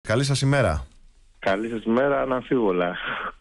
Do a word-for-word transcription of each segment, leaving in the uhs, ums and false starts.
Καλή σας ημέρα. Καλή σας ημέρα, αναμφίβολα.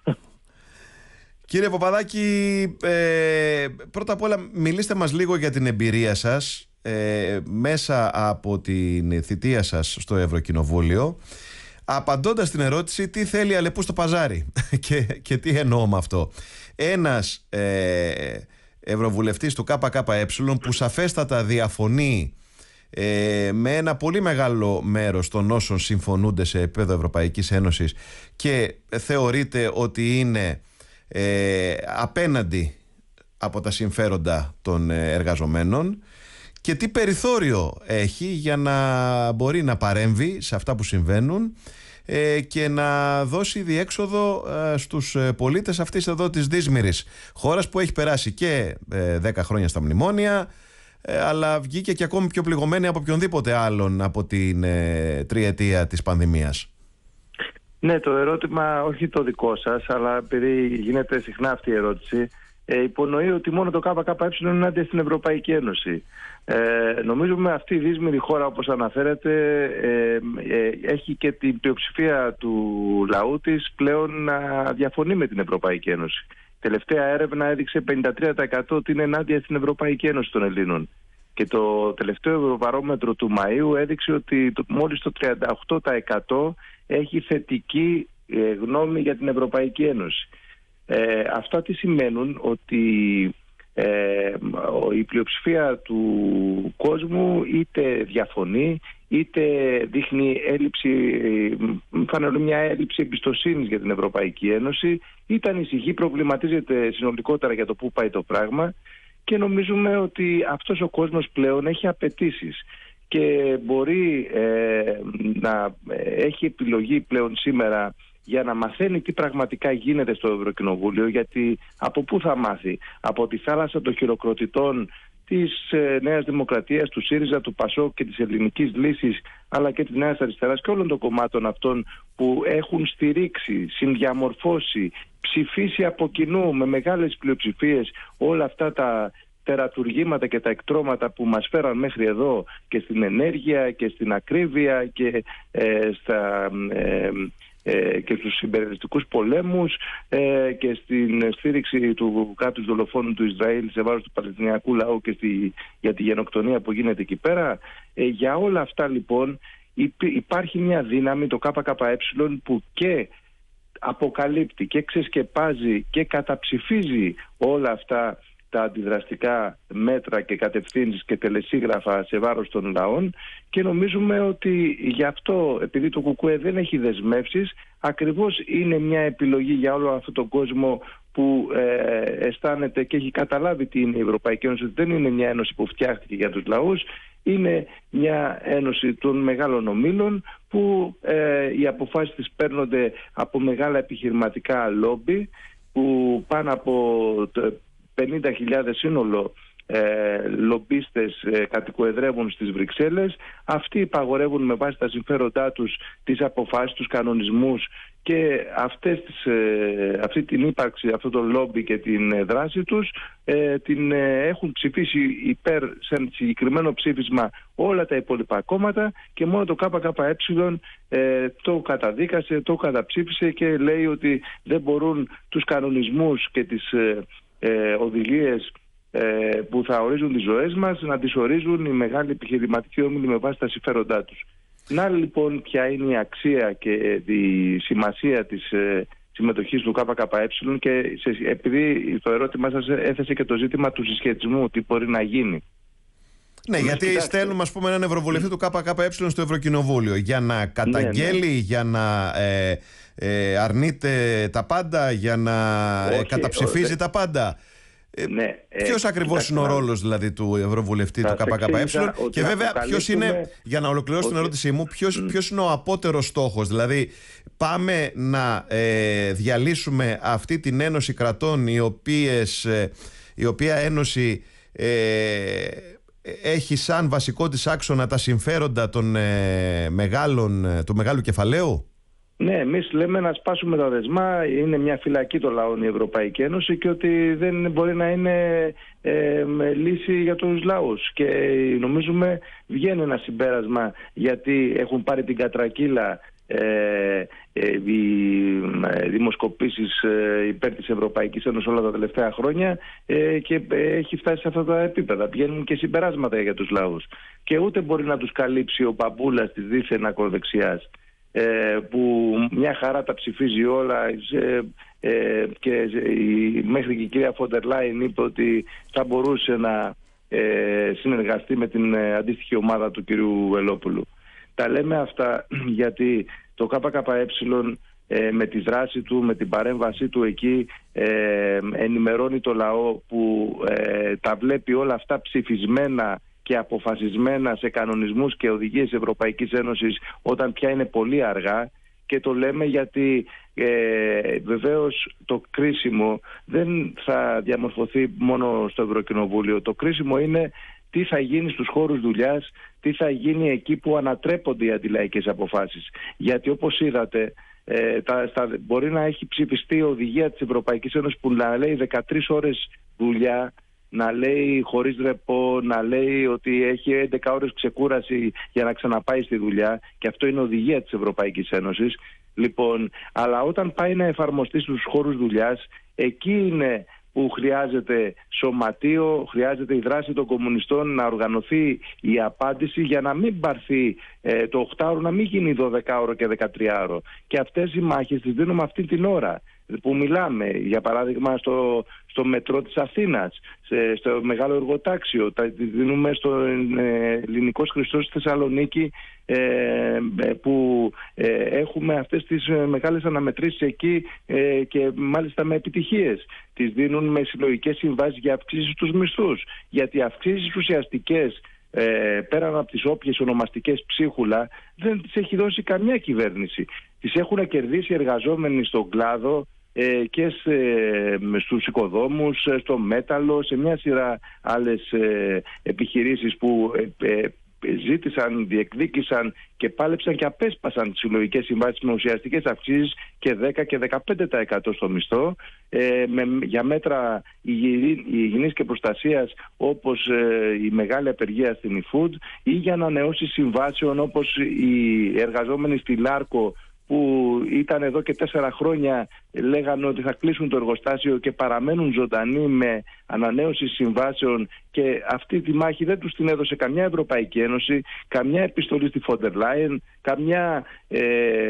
Κύριε Παπαδάκη, ε, πρώτα απ' όλα μιλήστε μας λίγο για την εμπειρία σας ε, μέσα από την θητεία σας στο Ευρωκοινοβούλιο, απαντώντας την ερώτηση τι θέλει Αλεπού στο παζάρι και, και τι εννοώ με αυτό. Ένας ε, ευρωβουλευτής του ΚΚΕ που σαφέστατα διαφωνεί ε, με ένα πολύ μεγάλο μέρος των όσων συμφωνούνται σε επίπεδο Ευρωπαϊκής Ένωσης και θεωρείται ότι είναι ε, απέναντι από τα συμφέροντα των εργαζομένων, και τι περιθώριο έχει για να μπορεί να παρέμβει σε αυτά που συμβαίνουν ε, και να δώσει διέξοδο ε, στους πολίτες αυτής εδώ της δύσμηρης χώρας που έχει περάσει και ε, δέκα χρόνια στα μνημόνια, ε, αλλά βγήκε και ακόμη πιο πληγωμένη από οποιονδήποτε άλλον από την ε, τριετία της πανδημίας. Ναι, το ερώτημα όχι το δικό σας, αλλά επειδή γίνεται συχνά αυτή η ερώτηση, ε, υπονοεί ότι μόνο το ΚΚΕ είναι ενάντια στην Ευρωπαϊκή Ένωση. Ε, νομίζουμε αυτή η δύσμηρη χώρα, όπως αναφέρεται, ε, ε, έχει και την πλειοψηφία του λαού της πλέον να διαφωνεί με την Ευρωπαϊκή Ένωση. Η τελευταία έρευνα έδειξε πενήντα τρία τοις εκατό ότι είναι ενάντια στην Ευρωπαϊκή Ένωση των Ελλήνων. Και το τελευταίο Ευρωβαρόμετρο του Μαΐου έδειξε ότι το, μόλις το τριάντα οκτώ τοις εκατό έχει θετική ε, γνώμη για την Ευρωπαϊκή Ένωση. Ε, αυτά τι σημαίνουν? Ότι ε, η πλειοψηφία του κόσμου είτε διαφωνεί, είτε δείχνει έλλειψη, φανερώνει μια έλλειψη εμπιστοσύνης για την Ευρωπαϊκή Ένωση, είτε ανησυχεί, προβληματίζεται συνολικότερα για το πού πάει το πράγμα, και νομίζουμε ότι αυτός ο κόσμος πλέον έχει απαιτήσεις και μπορεί ε, να έχει επιλογή πλέον σήμερα για να μαθαίνει τι πραγματικά γίνεται στο Ευρωκοινοβούλιο, γιατί από πού θα μάθει? Από τη θάλασσα των χειροκροτητών της ε, Νέας Δημοκρατίας, του ΣΥΡΙΖΑ, του ΠΑΣΟΚ και της Ελληνικής Λύσης, αλλά και της Νέας Αριστεράς και όλων των κομμάτων αυτών που έχουν στηρίξει, συνδιαμορφώσει, ψηφίσει από κοινού με μεγάλες πλειοψηφίες όλα αυτά τα τερατουργήματα και τα εκτρώματα που μας φέραν μέχρι εδώ, και στην ενέργεια και στην ακρίβεια και, ε, στα, ε, ε, και στους συμπεριαλιστικούς πολέμους ε, και στην στήριξη του κράτους δολοφόνου του Ισραήλ σε βάρος του Παλαιστινιακού λαού και στη, για τη γενοκτονία που γίνεται εκεί πέρα. Ε, για όλα αυτά λοιπόν υπάρχει μια δύναμη, το ΚΚΕ, που και αποκαλύπτει και ξεσκεπάζει και καταψηφίζει όλα αυτά τα αντιδραστικά μέτρα και κατευθύνσεις και τελεσίγραφα σε βάρος των λαών, και νομίζουμε ότι γι' αυτό, επειδή το ΚΚΕ δεν έχει δεσμεύσεις, ακριβώς είναι μια επιλογή για όλο αυτόν τον κόσμο που ε, αισθάνεται και έχει καταλάβει τι είναι η Ευρωπαϊκή Ένωση. Δεν είναι μια ένωση που φτιάχτηκε για τους λαούς, είναι μια ένωση των μεγάλων ομίλων που ε, οι αποφάσεις της παίρνονται από μεγάλα επιχειρηματικά λόμπι που πάνω από πενήντα χιλιάδες σύνολο ε, λομπίστες ε, κατοικοεδρεύουν στις Βρυξέλλες. Αυτοί υπαγορεύουν με βάση τα συμφέροντά τους τις αποφάσεις, τους κανονισμούς, και αυτές τις, ε, αυτή την ύπαρξη, αυτό το λόμπι και την ε, δράση τους ε, την ε, έχουν ψηφίσει υπέρ σε ένα συγκεκριμένο ψήφισμα όλα τα υπόλοιπα κόμματα, και μόνο το ΚΚΕ ε, το καταδίκασε, το καταψήφισε και λέει ότι δεν μπορούν τους κανονισμούς και τις ε, Ε, οδηγίες ε, που θα ορίζουν τις ζωές μας να τις ορίζουν οι μεγάλοι επιχειρηματικοί όμιλοι με βάση τα συμφέροντά τους. Να λοιπόν ποια είναι η αξία και η σημασία της ε, συμμετοχής του ΚΚΕ, και σε, επειδή το ερώτημά σας έθεσε και το ζήτημα του συσχετισμού, τι μπορεί να γίνει. Ναι, ναι, γιατί κοιτάξτε, στέλνουμε ας πούμε έναν ευρωβουλευτή του ΚΚΕ στο Ευρωκοινοβούλιο για να καταγγέλει, ναι, ναι. για να ε, ε, αρνείται τα πάντα, για να όχι, ε, καταψηφίζει όχι, τα πάντα. Ναι, ποιος ε, ακριβώς είναι ο ρόλος δηλαδή του ευρωβουλευτή του ΚΚΕ, και βέβαια ποιος είναι, για να ολοκληρώσω okay. την ερώτησή μου, ποιος, mm. ποιος είναι ο απότερος στόχος? Δηλαδή πάμε να ε, διαλύσουμε αυτή την ένωση κρατών, οι οποίες, ε, η οποία ένωση ε, έχει σαν βασικό της άξονα τα συμφέροντα των ε, μεγάλων, του μεγάλου κεφαλαίου. Ναι, εμείς λέμε να σπάσουμε τα δεσμά, είναι μια φυλακή των λαών η Ευρωπαϊκή Ένωση, και ότι δεν μπορεί να είναι ε, λύση για τους λαούς. Και νομίζουμε βγαίνει ένα συμπέρασμα, γιατί έχουν πάρει την κατρακύλα ε, ε, οι δημοσκοπήσεις ε, υπέρ της Ευρωπαϊκής Ένωσης όλα τα τελευταία χρόνια ε, και ε, έχει φτάσει σε αυτά τα επίπεδα. Βγαίνουν και συμπεράσματα για τους λαούς. Και ούτε μπορεί να τους καλύψει ο παππούλας της δίθεν ακροδεξιάς, ε, που μια χαρά τα ψηφίζει όλα ε, ε, και ε, μέχρι και η κυρία Φόντερ Λάιν είπε ότι θα μπορούσε να ε, συνεργαστεί με την ε, αντίστοιχη ομάδα του κυρίου Βελόπουλου. Τα λέμε αυτά γιατί το ΚΚΕ ε, με τη δράση του, με την παρέμβασή του εκεί ε, ενημερώνει το λαό που ε, τα βλέπει όλα αυτά ψηφισμένα και αποφασισμένα σε κανονισμούς και οδηγίες Ευρωπαϊκής Ένωσης όταν πια είναι πολύ αργά. Και το λέμε γιατί ε, βεβαίως το κρίσιμο δεν θα διαμορφωθεί μόνο στο Ευρωκοινοβούλιο. Το κρίσιμο είναι τι θα γίνει στους χώρους δουλειάς, τι θα γίνει εκεί που ανατρέπονται οι αντιλαϊκές αποφάσεις. Γιατί όπως είδατε, ε, τα, στα, μπορεί να έχει ψηφιστεί η οδηγία της Ευρωπαϊκής Ένωσης που να λέει δεκατρείς ώρες δουλειά, να λέει χωρίς ρεπό, να λέει ότι έχει έντεκα ώρες ξεκούραση για να ξαναπάει στη δουλειά, και αυτό είναι οδηγία της Ευρωπαϊκής Ένωσης. Λοιπόν, αλλά όταν πάει να εφαρμοστεί στους χώρους δουλειάς, εκεί είναι που χρειάζεται σωματείο, χρειάζεται η δράση των κομμουνιστών, να οργανωθεί η απάντηση για να μην πάρθει ε, το οκτάωρο, να μην γίνει δωδεκάωρο και δεκατριάωρο. Και αυτές οι μάχες τις δίνουμε αυτή την ώρα που μιλάμε, για παράδειγμα στο, στο μετρό της Αθήνας, σε, στο μεγάλο εργοτάξιο, τα δίνουμε στο ε, Ελληνικός Χριστός στη Θεσσαλονίκη, ε, που ε, έχουμε αυτές τις ε, μεγάλες αναμετρήσεις εκεί ε, και μάλιστα με επιτυχίες. Τις δίνουν με συλλογικές συμβάσεις για αυξήσεις στους μισθούς, γιατί αυξήσεις ουσιαστικές Ε, πέραν από τις όποιες ονομαστικές ψίχουλα δεν τις έχει δώσει καμιά κυβέρνηση. Τις έχουν κερδίσει εργαζόμενοι στον κλάδο ε, και σε, στους οικοδόμους, στο μέταλλο, σε μια σειρά άλλες ε, επιχειρήσεις που ε, ε, ζήτησαν, διεκδίκησαν και πάλεψαν και απέσπασαν τις συλλογικές συμβάσεις με ουσιαστικές αυξήσεις και δέκα και δεκαπέντε τοις εκατό στο μισθό, ε, με, για μέτρα υγιεινής και προστασίας όπως ε, η μεγάλη απεργία στην eFood, ή για ανανεώσεις συμβάσεων όπως οι εργαζόμενοι στη Λάρκο που ήταν εδώ και τέσσερα χρόνια, λέγανε ότι θα κλείσουν το εργοστάσιο και παραμένουν ζωντανοί με ανανέωση συμβάσεων, και αυτή τη μάχη δεν τους την έδωσε καμιά Ευρωπαϊκή Ένωση, καμιά επιστολή στη Φόντερ Λάιεν, καμιά ε,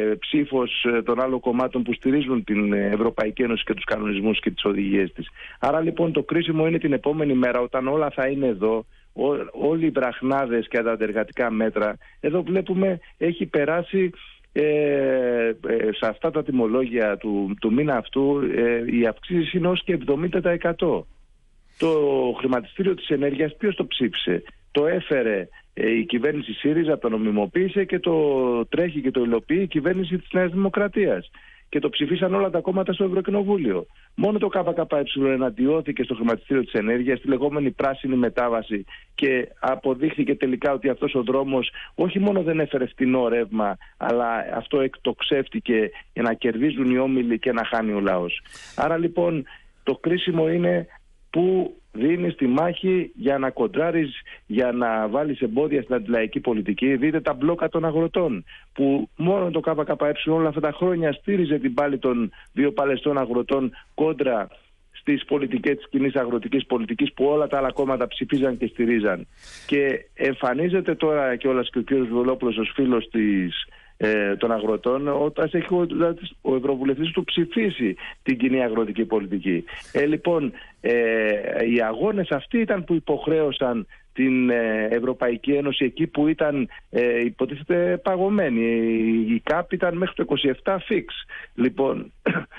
ψήφος των άλλων κομμάτων που στηρίζουν την Ευρωπαϊκή Ένωση και τους κανονισμούς και τις οδηγίες της. Άρα λοιπόν το κρίσιμο είναι την επόμενη μέρα, όταν όλα θα είναι εδώ, ό, όλοι οι βραχνάδες και τα αντεργατικά μέτρα. Εδώ βλέπουμε έχει περάσει Ε, ε, σε αυτά τα τιμολόγια του, του μήνα αυτού ε, οι αυξήσεις είναι ως και εβδομήντα τοις εκατό. Το χρηματιστήριο της ενέργειας ποιος το ψήφισε? Το έφερε ε, η κυβέρνηση ΣΥΡΙΖΑ, το νομιμοποίησε και το τρέχει και το υλοποιεί η κυβέρνηση της Νέας Δημοκρατίας. Και το ψηφίσαν όλα τα κόμματα στο Ευρωκοινοβούλιο. Μόνο το ΚΚΕ εναντιώθηκε στο χρηματιστήριο της ενέργειας, στη λεγόμενη πράσινη μετάβαση, και αποδείχθηκε τελικά ότι αυτός ο δρόμος όχι μόνο δεν έφερε φτηνό ρεύμα, αλλά αυτό εκτοξεύτηκε για να κερδίζουν οι όμιλοι και να χάνει ο λαός. Άρα λοιπόν το κρίσιμο είναι που δίνεις τη μάχη για να κοντράρεις, για να βάλεις εμπόδια στην αντιλαϊκή πολιτική. Δείτε τα μπλόκα των αγροτών, που μόνο το ΚΚΕ όλα αυτά τα χρόνια στήριζε την πάλη των δύο παλαιστών αγροτών κόντρα στις πολιτικές της κοινής αγροτικής πολιτικής που όλα τα άλλα κόμματα ψηφίζαν και στηρίζαν. Και εμφανίζεται τώρα κιόλας και ο κ. Βελόπουλος ως φίλος της Ε, των αγροτών, όταν έχει ο, ο Ευρωβουλευτής του ψηφίσει την κοινή αγροτική πολιτική. Ε, λοιπόν, ε, οι αγώνες αυτοί ήταν που υποχρέωσαν την ε, Ευρωπαϊκή Ένωση εκεί που ήταν ε, υποτίθεται παγωμένη. Η ΚΑΠ ήταν μέχρι το είκοσι επτά φίξ. Λοιπόν,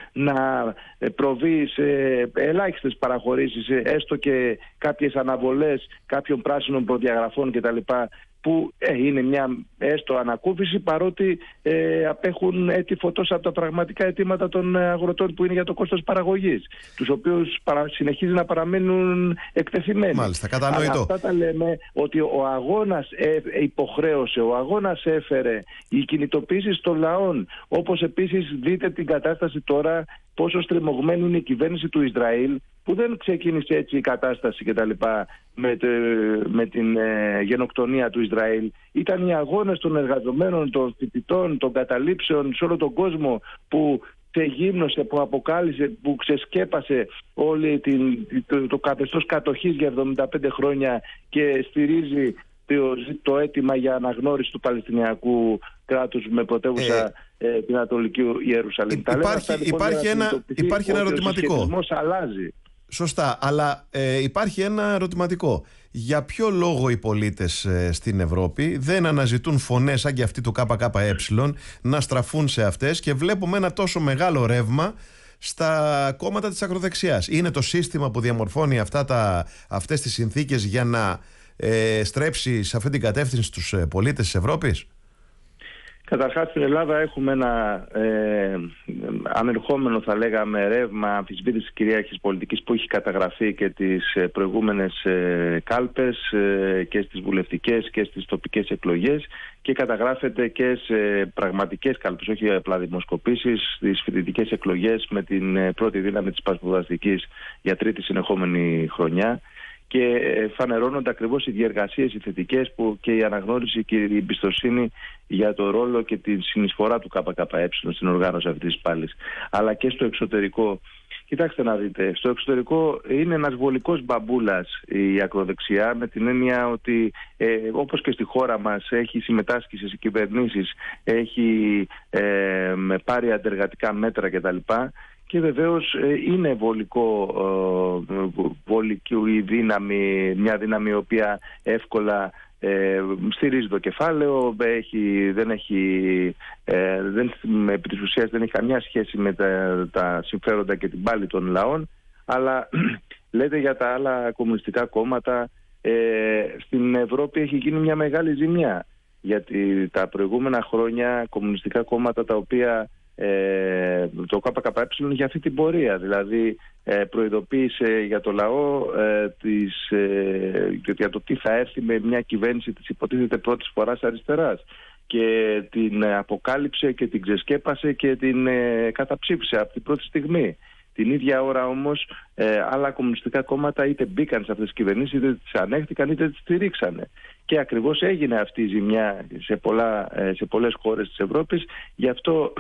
να προβεί σε ελάχιστες παραχωρήσεις, έστω και κάποιες αναβολές κάποιων πράσινων προδιαγραφών κτλ., που ε, είναι μια έστω ανακούφιση, παρότι ε, απέχουν έτη φωτός από τα πραγματικά αιτήματα των αγροτών που είναι για το κόστος παραγωγής, τους οποίους παρα, συνεχίζει να παραμένουν εκτεθειμένοι. Μάλιστα, κατανοητό. Αλλά αυτά τα λέμε, ότι ο αγώνας ε, υποχρέωσε, ο αγώνας έφερε, οι κινητοποίησεις των λαών, όπως επίσης δείτε την κατάσταση τώρα πόσο στριμωγμένη είναι η κυβέρνηση του Ισραήλ, που δεν ξεκίνησε έτσι η κατάσταση κτλ. Με, με την ε, γενοκτονία του Ισραήλ. Ήταν οι αγώνες των εργαζομένων, των φοιτητών, των καταλήψεων σε όλο τον κόσμο που ξεγύμνωσε, που αποκάλυψε, που ξεσκέπασε όλη την, το, το καθεστώς κατοχής για εβδομήντα πέντε χρόνια και στηρίζει το, το αίτημα για αναγνώριση του Παλαιστινιακού κράτους με πρωτεύουσα ε, ε, την Ανατολική Ιερουσαλήμ. Υπάρχει, λοιπόν, υπάρχει, ένα, υπάρχει ένα ερωτηματικό. Ο συσχετισμός αλλάζει. Σωστά, αλλά ε, υπάρχει ένα ερωτηματικό. Για ποιο λόγο οι πολίτες ε, στην Ευρώπη δεν αναζητούν φωνές σαν και αυτή του ΚΚΕ να στραφούν σε αυτές, και βλέπουμε ένα τόσο μεγάλο ρεύμα στα κόμματα της ακροδεξιάς? Είναι το σύστημα που διαμορφώνει αυτά τα, αυτές τις συνθήκες για να ε, στρέψει σε αυτή την κατεύθυνση τους ε, πολίτες της Ευρώπης? Καταρχάς, στην Ελλάδα έχουμε ένα ε, ανερχόμενο, θα λέγαμε, ρεύμα αμφισβήτησης κυρίαρχης πολιτικής που έχει καταγραφεί και τις προηγούμενες ε, κάλπες ε, και στις βουλευτικές και στις τοπικές εκλογές, και καταγράφεται και σε πραγματικές κάλπες, όχι απλά δημοσκοπήσεις, στις φοιτητικές εκλογές με την πρώτη δύναμη της πασπουδαστικής για τρίτη συνεχόμενη χρονιά. Και φανερώνονται ακριβώς οι διεργασίες, οι θετικές, που και η αναγνώριση και η εμπιστοσύνη για το ρόλο και τη συνεισφορά του ΚΚΕ στην οργάνωση αυτής της πάλης. Αλλά και στο εξωτερικό. Κοιτάξτε να δείτε, στο εξωτερικό είναι ένας βολικός μπαμπούλας η ακροδεξιά, με την έννοια ότι ε, όπως και στη χώρα μας έχει συμμετάσχει σε κυβερνήσεις, έχει ε, πάρει αντεργατικά μέτρα κτλ. Και βεβαίως είναι βολικό, βολική η δύναμη, μια δύναμη η οποία εύκολα ε, στηρίζει το κεφάλαιο, έχει, δεν έχει, ε, δεν, επί της ουσίας δεν έχει καμιά σχέση με τα, τα συμφέροντα και την πάλη των λαών. Αλλά λέτε για τα άλλα κομμουνιστικά κόμματα, ε, στην Ευρώπη έχει γίνει μια μεγάλη ζημιά, γιατί τα προηγούμενα χρόνια κομμουνιστικά κόμματα τα οποία Ε, το ΚΚΕ για αυτή την πορεία, δηλαδή ε, προειδοποίησε για το λαό ε, της, ε, για το τι θα έρθει με μια κυβέρνηση της υποτίθεται πρώτης φοράς αριστεράς, και την αποκάλυψε και την ξεσκέπασε και την ε, καταψήφισε από την πρώτη στιγμή. Την ίδια ώρα όμως ε, άλλα κομμουνιστικά κόμματα είτε μπήκαν σε αυτές τις κυβερνήσεις, είτε τις ανέχτηκαν, είτε τις στηρίξανε. Και ακριβώς έγινε αυτή η ζημιά σε, πολλά, ε, σε πολλές χώρες της Ευρώπης. Γι' αυτό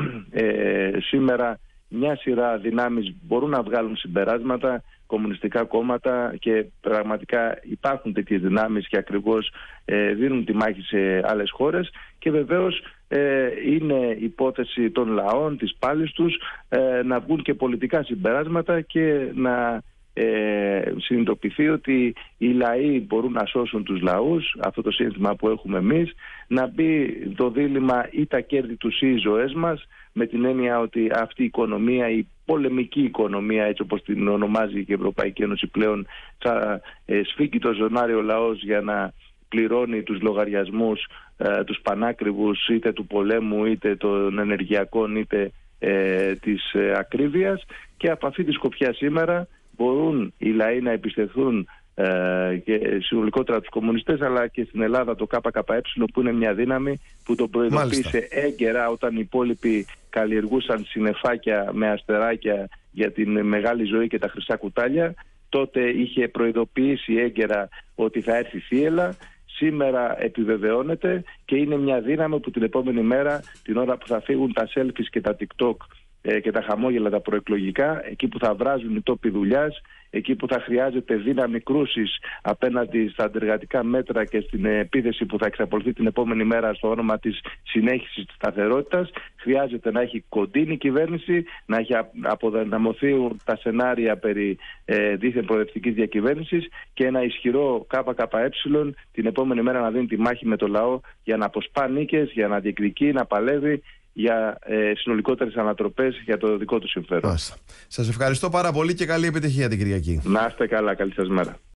ε, σήμερα μια σειρά δυνάμεις μπορούν να βγάλουν συμπεράσματα, κομμουνιστικά κόμματα, και πραγματικά υπάρχουν τέτοιες δυνάμεις και ακριβώς ε, δίνουν τη μάχη σε άλλες χώρες. Και βεβαίως ε, είναι υπόθεση των λαών, της πάλης τους, ε, να βγουν και πολιτικά συμπεράσματα και να ε, συνειδητοποιηθεί ότι οι λαοί μπορούν να σώσουν τους λαούς, αυτό το σύνθημα που έχουμε εμείς, να μπει το δίλημμα ή τα κέρδη τους ή οι ζωές μας, με την έννοια ότι αυτή η οικονομία, η πολεμική οικονομία, έτσι όπως την ονομάζει και η Ευρωπαϊκή Ένωση πλέον, θα ε, σφίγγει το ζωνάρι ο λαός για να πληρώνει τους λογαριασμούς, ε, τους πανάκριβους, είτε του πολέμου, είτε των ενεργειακών, είτε ε, της ε, ακρίβειας. Και από αυτή τη σκοπιά σήμερα μπορούν οι λαοί να εμπιστευτούν ε, και συνολικότερα τους κομμουνιστές, αλλά και στην Ελλάδα το ΚΚΕ, που είναι μια δύναμη που το προειδοποίησε έγκαιρα όταν οι υπόλοιποι καλλιεργούσαν συννεφάκια με αστεράκια για την μεγάλη ζωή και τα χρυσά κουτάλια. Τότε είχε προειδοποιήσει έγκαιρα ότι θα έρθει θύελλα. Σήμερα επιβεβαιώνεται και είναι μια δύναμη που την επόμενη μέρα, την ώρα που θα φύγουν τα selfies και τα TikTok και τα χαμόγελα τα προεκλογικά, εκεί που θα βράζουν οι τόποι δουλειάς, εκεί που θα χρειάζεται δύναμη κρούσης απέναντι στα αντεργατικά μέτρα και στην επίθεση που θα εξαπολυθεί την επόμενη μέρα στο όνομα της συνέχισης της σταθερότητας, χρειάζεται να έχει κοντίνη κυβέρνηση, να έχει αποδυναμωθεί τα σενάρια περί ε, δίθεν προοδευτικής διακυβέρνησης, και ένα ισχυρό ΚΚΕ την επόμενη μέρα να δίνει τη μάχη με το λαό για να αποσπά νίκες, για να διεκδικεί, να παλεύει για ε, συνολικότερες ανατροπές για το δικό του συμφέρον. Σας ευχαριστώ πάρα πολύ και καλή επιτυχία την Κυριακή. Να είστε καλά, καλή σας μέρα.